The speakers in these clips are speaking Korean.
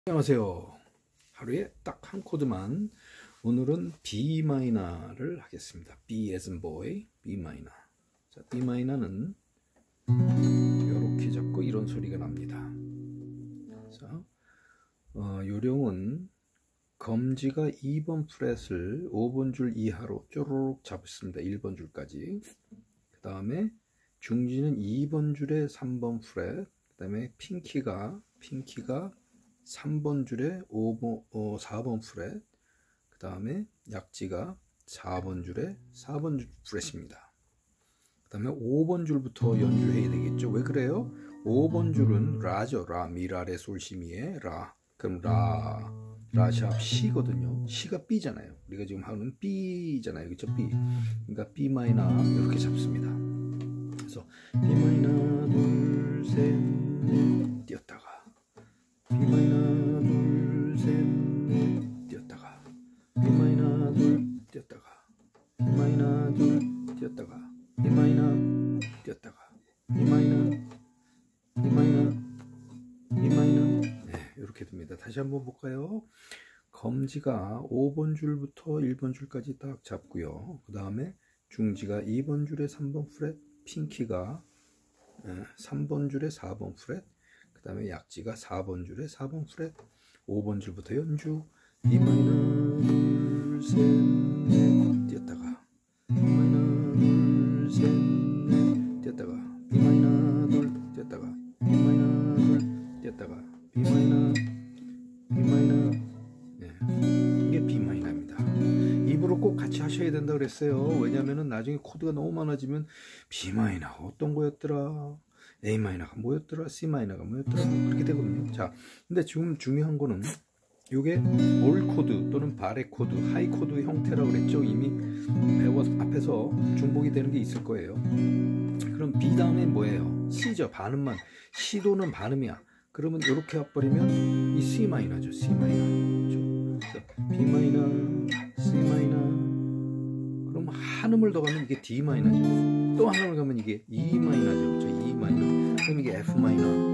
안녕하세요. 하루에 딱 한 코드만. 오늘은 B 마이너를 하겠습니다. B as in boy, B 마이너. 자, B 마이너는 이렇게 잡고 이런 소리가 납니다. 자, 요령은 검지가 2번 프렛을 5번 줄 이하로 쪼르륵 잡습니다. 1번 줄까지. 그 다음에 중지는 2번 줄에 3번 프렛, 그 다음에 핑키가 3번 줄에 4번 프렛, 그 다음에 약지가 4번 줄에 4번 줄 프렛입니다. 그 다음에 5번 줄부터 연주해야 되겠죠. 왜 그래요? 5번 줄은 라죠. 라, 미라, 레, 솔, 시, 미에 라. 그럼 라샵 C거든요. C가 B잖아요. 우리가 지금 하는 B잖아요. 그렇죠? B. 그러니까 B 마이너 이렇게 잡습니다. 그래서 B 마이너 둘, 셋, 넷 띄었다가 B 마이너 둘, 셋, 넷 띄었다가 B 마이너 둘 띄었다가 B 마이너 둘 띄었다가 B 마이너 띄었다가 B 마이너 B 마이너 B 마이너. 네, 이렇게 됩니다. 다시 한번 볼까요? 검지가 5번 줄부터 1번 줄까지 딱 잡고요. 그 다음에 중지가 2번 줄에 3번 프렛, 핑키가 3번 줄에 4번 프렛, 그 다음에 약지가 4번 줄에 4번 프렛, 5번 줄부터 연주 B 마이너 둘, 셋, 넷 띄었다가 B 마이너 둘, 셋, 넷 띄었다가 B 마이너 둘 띄었다가 B 마이너 둘 띄었다가 B 마이너 네, 이게 B 마이너입니다. 입으로 꼭 같이 하셔야 된다 그랬어요. 왜냐면은 나중에 코드가 너무 많아지면 B 마이너가 어떤 거였더라, A 마이너가 뭐였더라, C 마이너가 뭐였더라, 그렇게 되거든요. 자, 근데 지금 중요한 거는 요게 올 코드 또는 바레 코드, 하이 코드 형태라고 그랬죠. 이미 앞에서 중복이 되는 게 있을 거예요. 그럼 B 다음에 뭐예요? C죠. 반음만. C도는 반음이야. 그러면 이렇게 와버리면 이 C 마이너죠. C 마이너. 그렇죠? B 마이너, C 마이너. 그럼 한음을 더 가면 이게 D 마이너죠. 또 한음을 가면 이게 E 마이너죠. 그렇죠? E 마이너. 그럼 이게 F 마이너.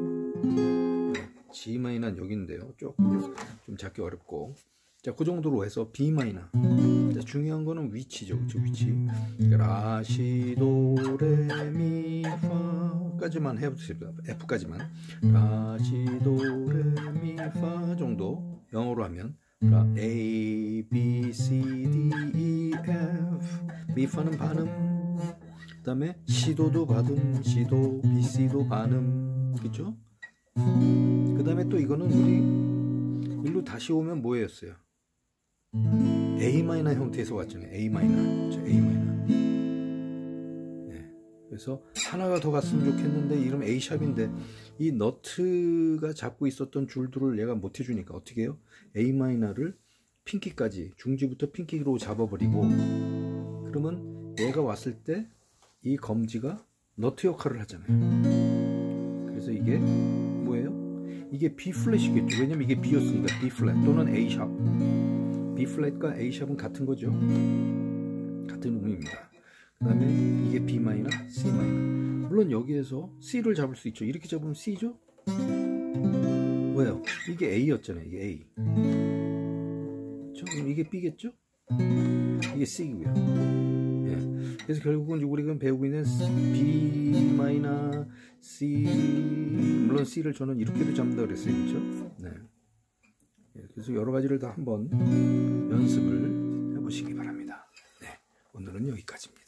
G 마이너는 여기인데요. 조금 좀 잡기 어렵고. 자, 그 정도로 해서 B 마이너. 자, 중요한 거는 위치죠. 그렇죠? 위치. 라, 시, 도, 레, 미, 파까지만 해보겠습니다. F까지만. 라, 시, 도, 레, 미, 파 정도. 영어로 하면 라, A, B, C, D, E, F. 미, 파는 반음. 그 다음에 시도도 반음, 시도, B, C도 반음. 그렇죠? 그 다음에 또 이거는 우리 일로 다시 오면 뭐였어요? A 마이너 형태에서 왔잖아요. A 마이너. 그렇죠? A 마이너. 네. 그래서 하나가 더 갔으면 좋겠는데 이러면 A 샵인데 이 너트가 잡고 있었던 줄들을 얘가 못 해주니까 어떻게 해요? A 마이너를 핑키까지, 중지부터 핑키로 잡아버리고, 그러면 얘가 왔을 때 이 검지가 너트 역할을 하잖아요. 그래서 이게 뭐예요? 이게 B 플랫이겠죠. 왜냐면 이게 B였으니까 B 플랫 또는 A 샵. B 플랫과 A 샵은 같은 거죠. 같은 의미입니다. 그 다음에 이게 B 마이너, C 마이너. 물론 여기에서 C를 잡을 수 있죠. 이렇게 잡으면 C죠. 왜요? 이게 A였잖아요. 이게 A. 그렇죠? 그럼 이게 B겠죠? 이게 C고요. 그래서 결국은 우리가 배우고 있는 B 마이너, C, 물론 C를 저는 이렇게도 잡는다 그랬어요. 그렇죠? 네. 그래서 여러 가지를 다 한번 연습을 해보시기 바랍니다. 네. 오늘은 여기까지입니다.